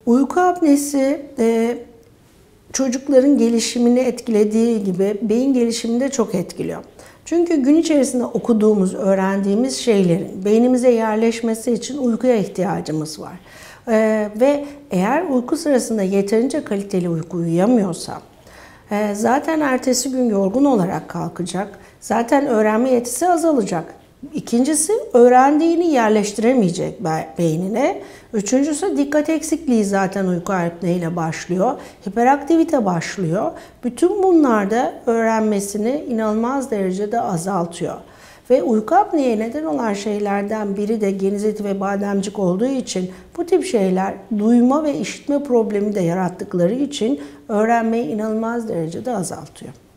Uyku apnesi çocukların gelişimini etkilediği gibi beyin gelişimini de çok etkiliyor. Çünkü gün içerisinde okuduğumuz, öğrendiğimiz şeylerin beynimize yerleşmesi için uykuya ihtiyacımız var. Ve eğer uyku sırasında yeterince kaliteli uyku uyuyamıyorsa zaten ertesi gün yorgun olarak kalkacak, zaten öğrenme yetisi azalacak. İkincisi, öğrendiğini yerleştiremeyecek beynine. Üçüncüsü, dikkat eksikliği zaten uyku apneyle başlıyor. Hiperaktivite başlıyor. Bütün bunlar da öğrenmesini inanılmaz derecede azaltıyor. Ve uyku apneye neden olan şeylerden biri de geniz ve bademcik olduğu için bu tip şeyler duyma ve işitme problemi de yarattıkları için öğrenmeyi inanılmaz derecede azaltıyor.